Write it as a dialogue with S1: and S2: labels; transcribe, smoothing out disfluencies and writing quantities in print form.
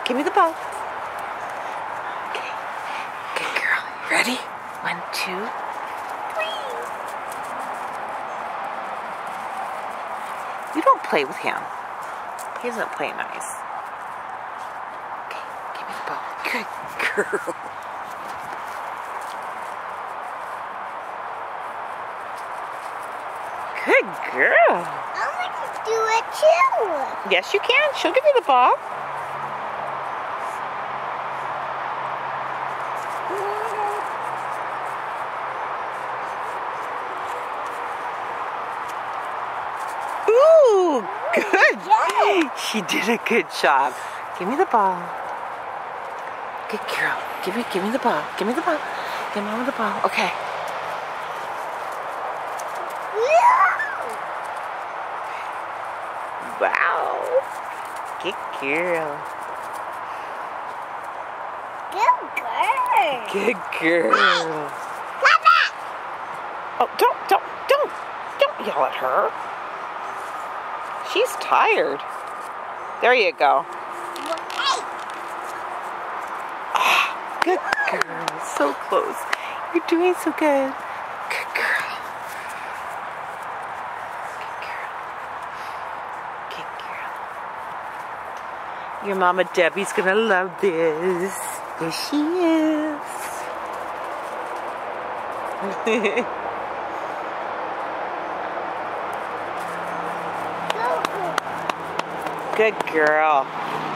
S1: Give me the ball. Okay. Good girl. You ready? 1, 2, 3. You don't play with him. He doesn't play nice. Okay. Give me the ball. Good girl. Good girl.
S2: I want to do it too.
S1: Yes, you can. She'll give you the ball. Ooh, good. She did a good job. Give me the ball. Good girl. Give me the ball. Give me the ball. Give Mama the ball. Okay. Wow. Good girl.
S2: Good girl.
S1: Good girl.
S2: Come back.
S1: Oh, don't yell at her. She's tired. There you go. Ah, good girl. So close. You're doing so good. Good girl. Good girl. Good girl. Your Mama Debbie's gonna love this. Yes, she is. Good girl.